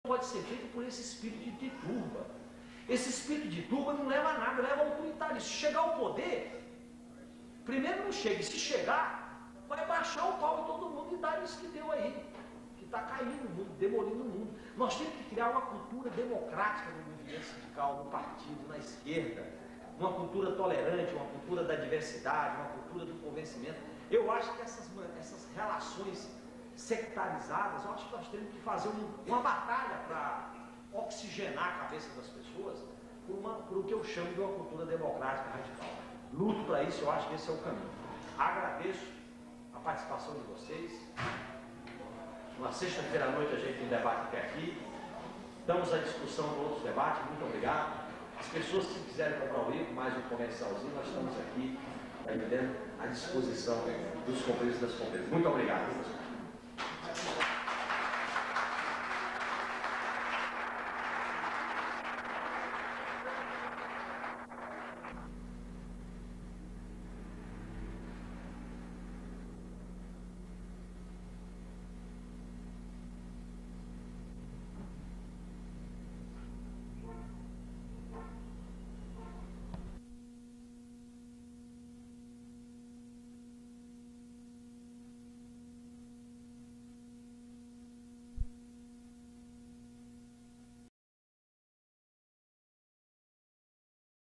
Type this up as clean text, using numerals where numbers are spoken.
pode ser feita por esse espírito de turba. Esse espírito de turba não leva a nada, leva ao autoritarismo. Se chegar ao poder, primeiro não chega, e se chegar, vai baixar o pau em todo mundo e dar isso que deu aí, que está caindo o mundo, demolindo o mundo. Nós temos que criar uma cultura democrática no movimento sindical, no partido, na esquerda, uma cultura tolerante, uma cultura da diversidade, uma cultura do convencimento. Eu acho que essas relações sectarizadas, eu acho que nós temos que fazer uma batalha para oxigenar a cabeça das pessoas por o que eu chamo de uma cultura democrática radical. Luto para isso, eu acho que esse é o caminho. Agradeço a participação de vocês. Uma sexta-feira à noite a gente tem um debate até aqui. Damos a discussão de outros debates. Muito obrigado. As pessoas que quiserem comprar o livro, mais um comercialzinho, nós estamos aqui, tá entendendo, à disposição dos companheiros e das companheiras. Muito obrigado.